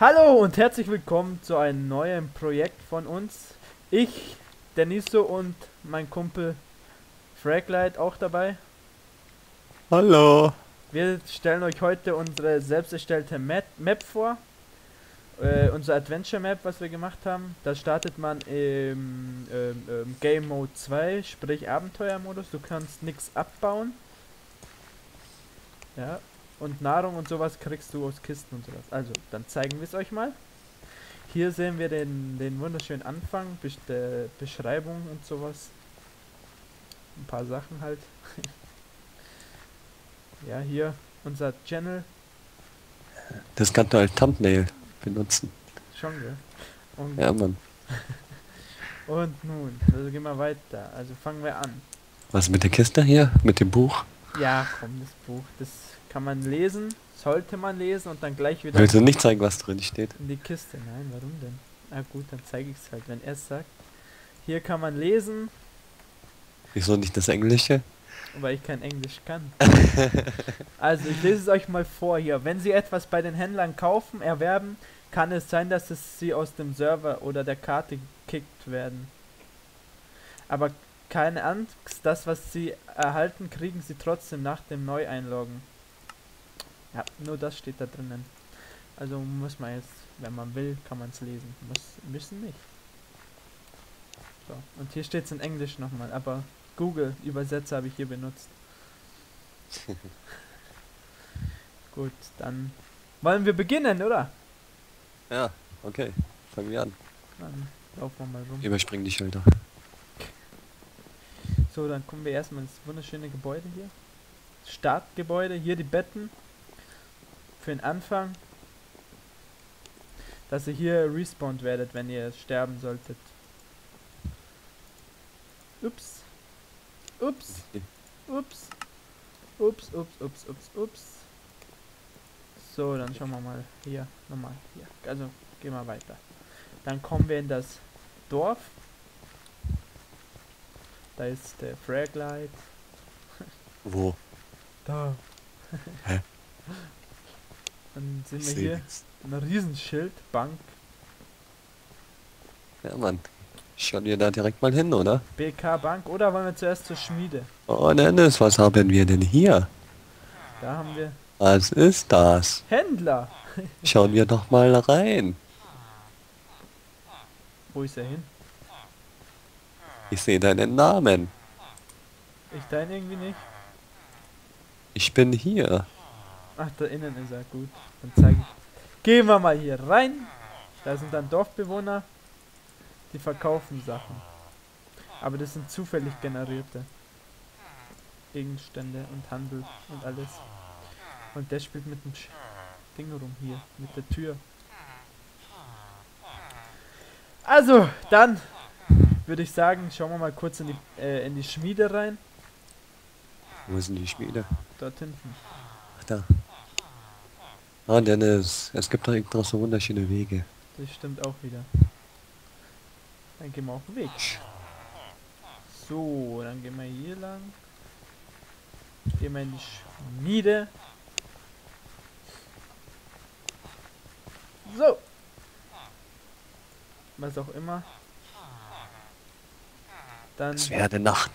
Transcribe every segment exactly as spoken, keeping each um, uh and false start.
Hallo und herzlich willkommen zu einem neuen Projekt von uns. Ich, Deniso und mein Kumpel Fraglight auch dabei. Hallo. Wir stellen euch heute unsere selbst erstellte Map, Map vor. Äh, unser Adventure Map, was wir gemacht haben. Da startet man im ähm, ähm, Game Mode zwei, sprich Abenteuermodus. Du kannst nichts abbauen. Ja. Und Nahrung und sowas kriegst du aus Kisten und sowas. Also, dann zeigen wir es euch mal. Hier sehen wir den, den wunderschönen Anfang, Besch der Beschreibung und sowas. Ein paar Sachen halt. Ja, hier unser Channel. Das kannst du als Thumbnail benutzen. Schon, gell? Und, Ja, Mann. und nun, also gehen wir weiter. Also fangen wir an. Was mit der Kiste hier? Mit dem Buch? Ja, komm, das Buch, das kann man lesen, sollte man lesen und dann gleich wieder Willst du nicht zeigen, was drin steht? in die Kiste. Nein, warum denn? Na gut, dann zeige ich es halt, wenn er es sagt. Hier kann man lesen, Wieso nicht das Englische? weil ich kein Englisch kann. Also ich lese es euch mal vor hier. Wenn Sie etwas bei den Händlern kaufen, erwerben, kann es sein, dass es Sie aus dem Server oder der Karte gekickt werden. Aber keine Angst, das was Sie erhalten, kriegen Sie trotzdem nach dem Neueinloggen. Ja, nur das steht da drinnen. Also muss man jetzt, wenn man will, kann man es lesen. Muss, müssen nicht. So, und hier steht es in Englisch nochmal, aber Google Übersetzer habe ich hier benutzt. Gut, dann wollen wir beginnen, oder? Ja, okay. Fangen wir an. Dann laufen wir mal rum. Überspringen die Schilder. So, dann kommen wir erstmal ins wunderschöne Gebäude hier. Startgebäude, hier die Betten. Für den Anfang. Dass ihr hier respawned werdet, wenn ihr sterben solltet. Ups. Ups. Ups. Ups, ups, ups, ups, ups. So, dann schauen wir mal hier. Nochmal hier. Also, gehen wir weiter. Dann kommen wir in das Dorf. Da ist der Fraglight. Wo? Da. Hä? Dann sind Ich wir seh hier. nix. Ein Riesenschild, Bank, Ja, Mann. Schauen wir da direkt mal hin, oder? B K Bank. Oder wollen wir zuerst zur Schmiede? Oh, Dennis, was haben wir denn hier? Da haben wir Was ist das? Händler. Schauen wir doch mal rein. Wo ist er hin? Ich sehe deinen Namen. Ich dein irgendwie nicht. Ich bin hier. Ach, da innen ist er. Gut. Dann zeige ich. Gehen wir mal hier rein. Da sind dann Dorfbewohner. Die verkaufen Sachen. Aber das sind zufällig generierte Gegenstände und Handel und alles. Und der spielt mit dem Sch Ding rum hier. Mit der Tür. Also, dann würde ich sagen, schauen wir mal kurz in die, äh, in die Schmiede rein. Wo ist denn die Schmiede? Dort hinten. Ach, da. Ah, Dennis, es gibt doch extra so wunderschöne Wege. Das stimmt auch wieder. Dann gehen wir auf den Weg. So, dann gehen wir hier lang. Gehen wir in die Schmiede. So. Was auch immer. Dann, Es werde Nacht.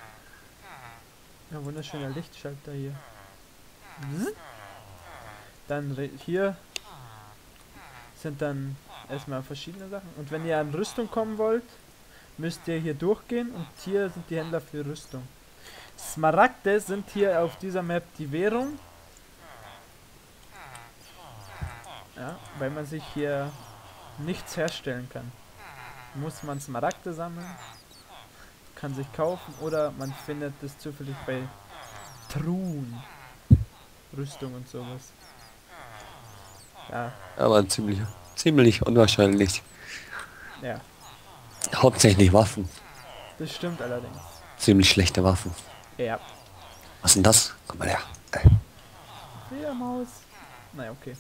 ja, wunderschöner Lichtschalter hier. Zzz. Dann re- hier sind dann erstmal verschiedene Sachen. Und wenn ihr an Rüstung kommen wollt, müsst ihr hier durchgehen und hier sind die Händler für Rüstung. Smaragde sind hier auf dieser Map die Währung. Ja, weil man sich hier nichts herstellen kann. Muss man Smaragde sammeln, kann sich kaufen oder man findet es zufällig bei Truhen. Rüstung und sowas. Ja, Aber ziemlich, ziemlich unwahrscheinlich. ja, Hauptsächlich Waffen. das stimmt allerdings. Ziemlich schlechte Waffen. Ja. Was ist denn das? Komm mal her. Fledermaus. Naja, okay.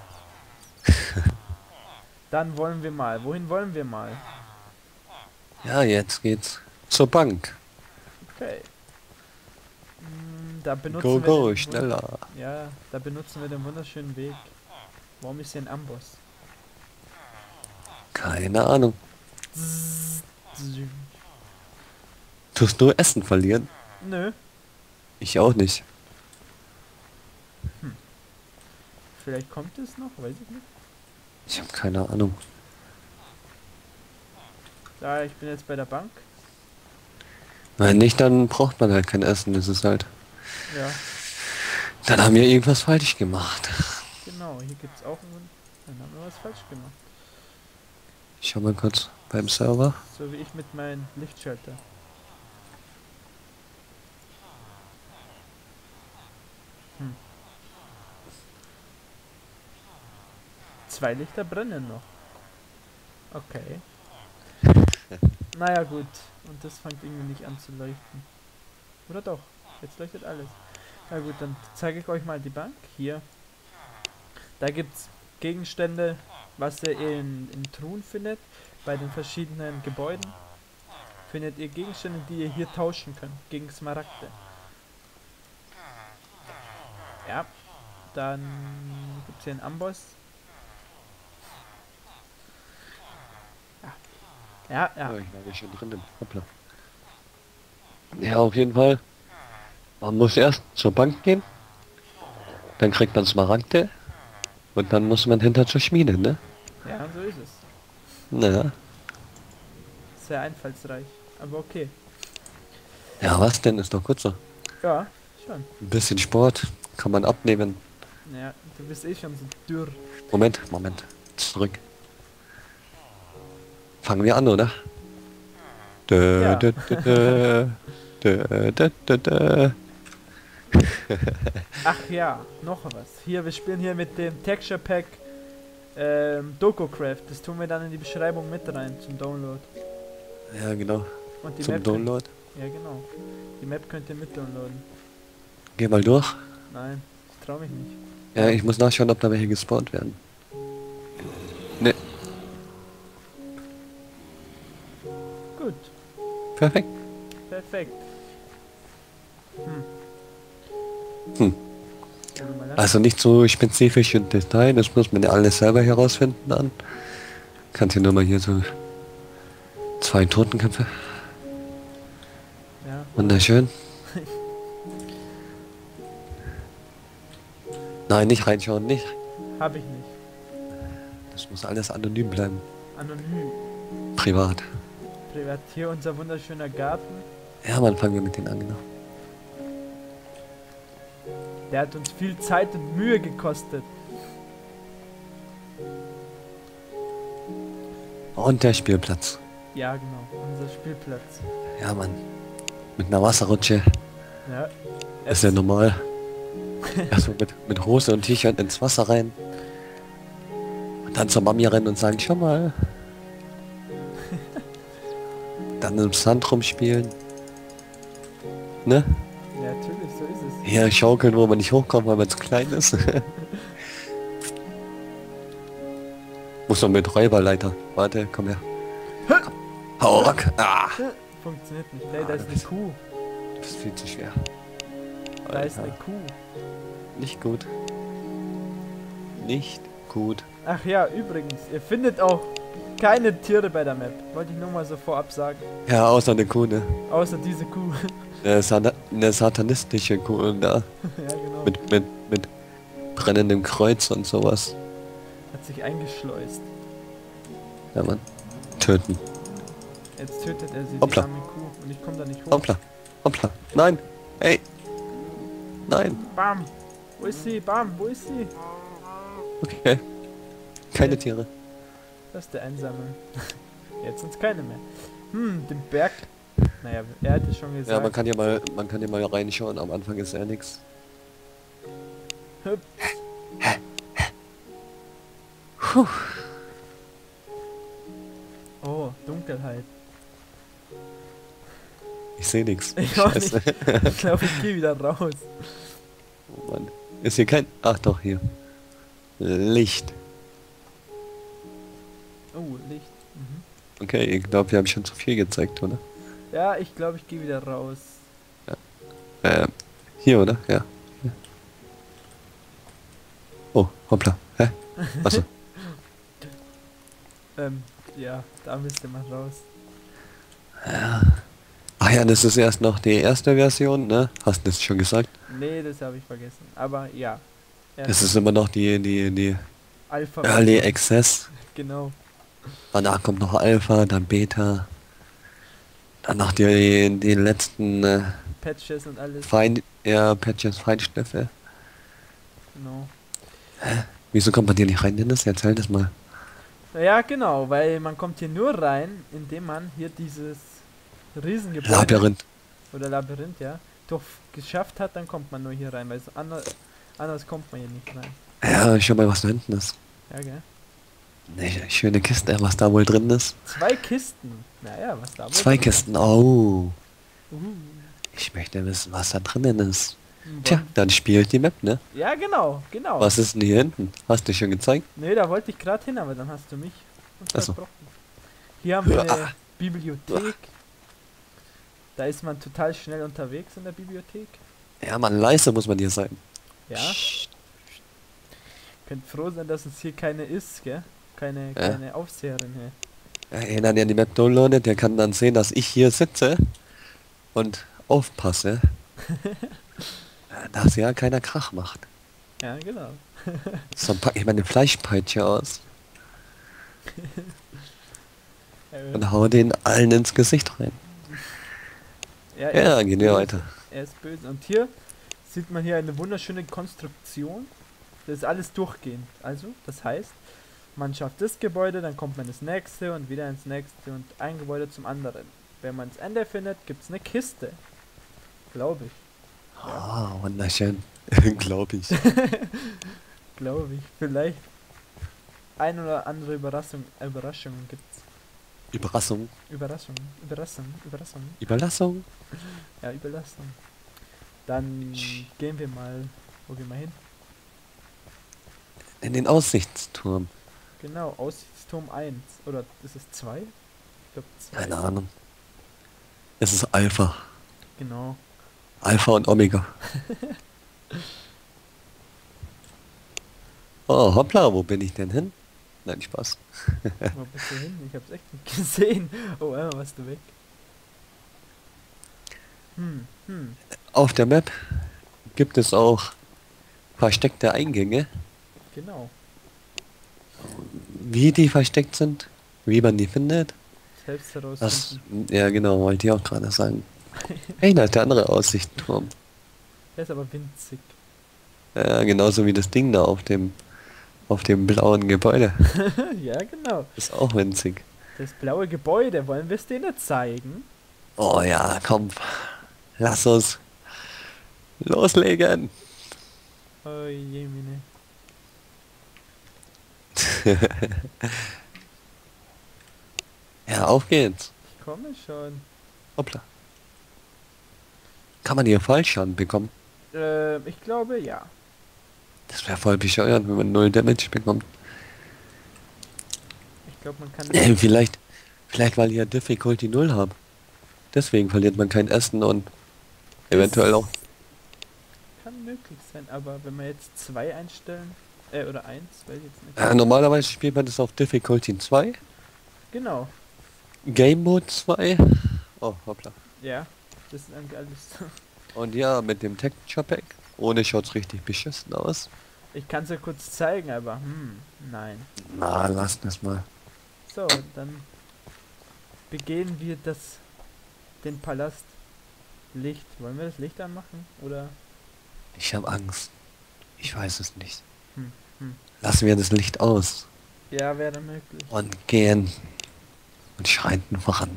Dann wollen wir mal. Wohin wollen wir mal? Ja, jetzt geht's zur Bank. Okay. Hm, da benutzen Go, wir go, den Wund- schneller. Ja, da benutzen wir den wunderschönen Weg. Warum ist hier ein Amboss? Keine Ahnung. Zzz, zzz. Tust du Essen verlieren? Nö. Ich auch nicht. Vielleicht kommt es noch, weiß ich nicht. Ich habe keine Ahnung. Ja, ich bin jetzt bei der Bank. Wenn nicht, dann braucht man halt kein Essen. Das ist halt... Ja, Dann haben wir irgendwas falsch gemacht. genau. Hier gibt es auch einen. Dann haben wir was falsch gemacht. Ich schau mal kurz beim Server. So wie ich mit meinem Lichtschalter. Hm. Zwei Lichter brennen noch. Okay. Naja gut. Und das fängt irgendwie nicht an zu leuchten. Oder doch? Jetzt leuchtet alles. Na gut, dann zeige ich euch mal die Bank. Hier. Da gibt es Gegenstände, was ihr in, in Truhen findet. Bei den verschiedenen Gebäuden findet ihr Gegenstände, die ihr hier tauschen könnt. Gegen Smaragde. Ja. Dann gibt es hier einen Amboss. Ja, ja. Ja, ich war ja schon drin. Hoppla. Ja, auf jeden Fall. Man muss erst zur Bank gehen. Dann kriegt man Smaragde. Und dann muss man hinter zur Schmiede, ne? Ja, so ist es. Naja. Sehr einfallsreich. Aber okay. Ja, was denn? Ist doch gut so. Ja, schon. Ein bisschen Sport kann man abnehmen. Ja, du bist eh schon so dürr. Moment, Moment. Zurück. Fangen wir an, oder? Dö, Ja. dö, dö, dö. Dö, dö, dö, dö. Ach ja, noch was. Hier, wir spielen hier mit dem Texture Pack ähm, DokuCraft. Das tun wir dann in die Beschreibung mit rein zum Download. Ja, genau. Und die Zum Map Download. Könnt, ja, genau. Die Map könnt ihr mit downloaden. Geh mal durch. Nein, ich trau mich nicht. Ja, ich muss nachschauen, ob da welche gespawnt werden. Ne, Gut, perfekt. perfekt. Hm. Hm. Schau mal an. Also nicht so spezifisch im Detail, das muss man ja alles selber herausfinden dann. Kannst hier nur mal hier so zwei Totenköpfe. Ja, Wunderschön. Nein, nicht reinschauen, nicht. hab ich nicht. Das muss alles anonym bleiben. Anonym. Privat. Privat. Hier unser wunderschöner Garten. Ja, man fangen wir mit denen an, genau. Der hat uns viel Zeit und Mühe gekostet. Und der Spielplatz. Ja, genau. Unser Spielplatz. Ja, Mann. Mit einer Wasserrutsche. Ja. Ist ja normal. Also mit, mit Hose und T-Shirt ins Wasser rein. Und dann zur Mami rennen und sagen, schau mal. Dann im Sand rumspielen. Ne? Ja, natürlich, so ist es. Hier schaukeln, wo man nicht hochkommt, weil man zu klein ist. Muss man mit Räuberleiter. Warte, komm her. Komm. Hau rock. Ah. Funktioniert nicht. Hey, da ist eine Kuh. Du bist viel zu schwer. Da ist eine Alter. Kuh. Nicht gut. Nicht gut. Ach ja, übrigens, ihr findet auch keine Tiere bei der Map. Wollte ich nur mal so vorab sagen. Ja, außer eine Kuh, ne? Außer diese Kuh. Eine, Sata eine satanistische Kuh da. Ja, genau. Mit, mit, mit brennendem Kreuz und sowas. Hat sich eingeschleust. Ja, Mann. Töten. Jetzt tötet er sie, Hoppla. die arme Kuh. Und ich komme da nicht hoch. Hoppla. Hoppla. Nein. Ey. Nein. Bam. Wo ist sie? Bam. Wo ist sie? Okay. Keine Tiere. Das ist der Einsame. Jetzt sind's keine mehr. Hm, den Berg. Naja, er hat es schon gesagt. Ja, man kann ja mal, man kann ja mal reinschauen. Am Anfang ist ja nichts. Hüp. Oh, Dunkelheit. Ich sehe nichts. Ich auch nicht. Ich glaube, ich gehe wieder raus. Oh Mann. Ist hier kein... Ach doch, hier. Licht. Oh, Licht. Mhm. Okay, ich glaube, wir haben schon zu viel gezeigt, oder? Ja, ich glaube, ich gehe wieder raus. Ähm, hier, oder? Ja. Hier. Oh, hoppla. Hä? Achso. Ähm, Ja, da müsste man raus. Ach ja, das ist erst noch die erste Version, ne? Hast du das schon gesagt? Nee, das habe ich vergessen. Aber ja. Das ist immer noch die, die, die Alpha. Early Access. Genau. Danach kommt noch Alpha, dann Beta. Dann noch die, die letzten äh, Patches und alles. Fein, ja, Patches, Feinstoffe. Genau. Wieso kommt man hier nicht rein, Dennis? Erzähl das mal. Ja, genau, weil man kommt hier nur rein, indem man hier dieses Riesengebäude Labyrinth. oder Labyrinth, ja, doch geschafft hat, dann kommt man nur hier rein, weil so anders, anders kommt man hier nicht rein. Ja, schau mal, was da hinten ist. Ja, gell? Eine schöne Kiste, was da wohl drin ist. Zwei Kisten. Naja, was da wohl Zwei drin Kisten, oh. ist. Uh. Ich möchte wissen, was da drinnen ist. Hm, Tja, wollen- dann spielt die Map, ne? Ja, genau, genau. Was ist denn hier hinten? Hast du schon gezeigt? Nee, da wollte ich gerade hin, aber dann hast du mich Ach so. unterbrochen. Hier haben wir eine Ah. Bibliothek. Da ist man total schnell unterwegs in der Bibliothek. Ja, man, leise muss man hier sein. Ja. Könnt froh sein, dass es hier keine ist, gell? Keine, Ja. keine Aufseherin hier. Ja, einer, der die Map downloadet, der kann dann sehen, dass ich hier sitze und aufpasse, äh, dass ja keiner Krach macht. Ja, genau. So, dann packe ich meine Fleischpeitsche aus Äh, und hau den allen ins Gesicht rein. ja, er Ja, ist gehen wir böse. weiter. Er ist böse. Und hier sieht man hier eine wunderschöne Konstruktion. Das ist alles durchgehend. Also, das heißt, man schafft das Gebäude, dann kommt man ins nächste und wieder ins nächste und ein Gebäude zum anderen. Wenn man das Ende findet, gibt es eine Kiste. Glaube ich. Ah, wunderschön. Glaube ich. Glaube ich. Vielleicht ein oder andere Überraschung, Überraschungen gibt's. Überraschung. Überraschung, Überraschung, Überraschung. Überlassung. Ja, Überraschung. Dann gehen wir mal. Wo gehen wir hin? In den Aussichtsturm. Genau, Aussichtsturm eins. Oder ist es zwei? Ich glaube zwei. Keine Ahnung. Es ist Alpha. Genau. Alpha und Omega. Oh, hoppla, wo bin ich denn hin? Nein, Spaß. Wo bist du hin? Ich hab's echt nicht gesehen. Oh, einmal warst du weg. Hm, hm. Auf der Map gibt es auch versteckte Eingänge. Genau. Wie die versteckt sind, wie man die findet. Selbst Das, herausfinden. ja genau, wollte ich auch gerade sagen. Hey, da ist der andere Aussichtsturm. Der ist aber winzig. Ja, genauso wie das Ding da auf dem auf dem blauen Gebäude. Ja, genau. Ist auch winzig. Das blaue Gebäude, wollen wir es denen zeigen? Oh ja, komm. Lass uns loslegen. Oh je, meine. Ja, auf geht's. Ich komme schon. Hoppla. Kann man hier Fallschaden bekommen? Äh, ich glaube, ja. Das wäre voll bescheuert, wenn man null Damage bekommt. Ich glaube, man kann... Äh, vielleicht, vielleicht weil ihr Difficulty null habt. Deswegen verliert man kein Essen und eventuell auch. Kann möglich sein, aber wenn wir jetzt zwei einstellen... Äh, oder eins, weiß ich jetzt nicht. Äh, normalerweise spielt man das auf Difficulty zwei. Genau. Game Mode zwei. Oh, hoppla. Ja, das ist eigentlich alles. Und ja, mit dem Texture Pack. Ohne schaut's richtig beschissen aus. Ich kann es ja kurz zeigen, aber hm, nein. Na, lass das mal. So, dann begehen wir das, den Palast Licht. Wollen wir das Licht anmachen? Oder? Ich habe Angst. Ich weiß es nicht. Hm, hm. Lassen wir das Licht aus Ja, wäre möglich. und gehen und schreiten voran.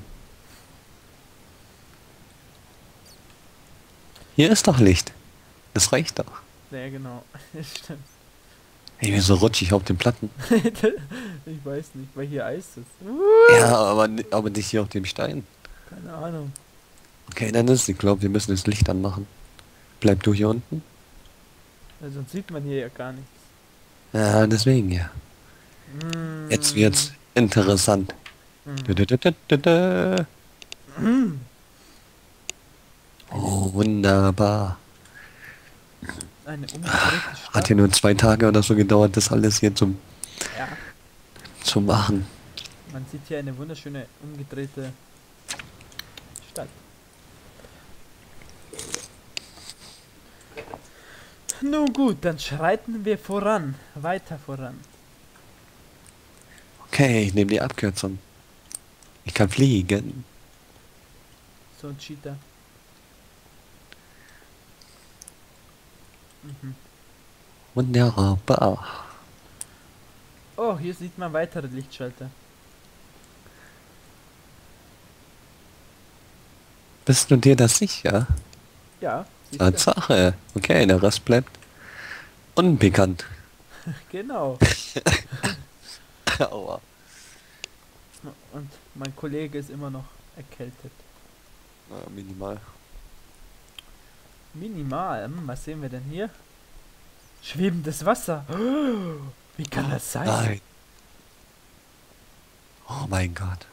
Hier ist doch Licht. Das reicht doch. Ja, genau. Stimmt. Hey, wieso rutsche ich auf den Platten? Ich weiß nicht, weil hier Eis ist. Ja, aber, ni- aber nicht hier auf dem Stein. Keine Ahnung. Okay, dann ist, ich glaube, wir müssen das Licht anmachen. Bleib du hier unten. Ja, sonst sieht man hier ja gar nichts. Ja, deswegen ja. Mm. Jetzt wird's interessant. Mm. Dö-dö-dö-dö-dö. Mm. Oh, wunderbar. Eine umgedrehte Stadt. Hat ja nur zwei Tage oder so gedauert, das alles hier zum, Ja, zu machen. Man sieht hier eine wunderschöne umgedrehte Stadt. Nun gut, dann schreiten wir voran. Weiter voran. Okay, ich nehme die Abkürzung. Ich kann fliegen. So ein Cheater. Mhm. Wunderbar. Oh, hier sieht man weitere Lichtschalter. Bist du dir das sicher? Ja, siehst du? Tatsache. Okay, der Rest bleibt unbekannt. Genau. Aua. Und mein Kollege ist immer noch erkältet. Na, minimal. Minimal. Hm, was sehen wir denn hier? Schwebendes Wasser. Oh, wie kann das sein? Nein. Oh mein Gott.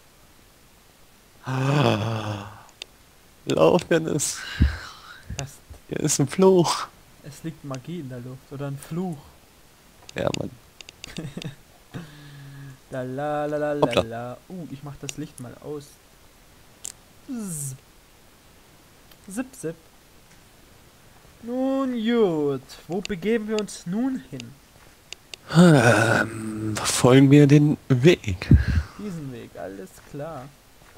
Ah. Laufen ist. Das, Hier ist ein Fluch. es liegt Magie in der Luft. Oder ein Fluch. Ja, Mann. La la la la la Hoppla. la. Uh, ich mach das Licht mal aus. Zzz. Zip zip. Nun gut. Wo begeben wir uns nun hin? Ähm, folgen wir den Weg. Diesen Weg, alles klar.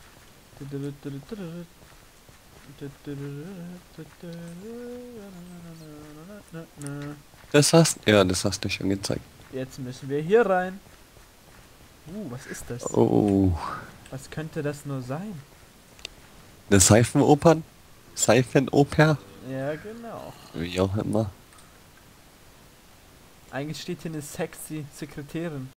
Das hast ja, das hast du schon gezeigt. Jetzt müssen wir hier rein. Uh, was ist das? Oh, Was könnte das nur sein? eine Seifenopern? Seifenoper? Ja, genau. Wie auch immer. Eigentlich steht hier eine sexy Sekretärin.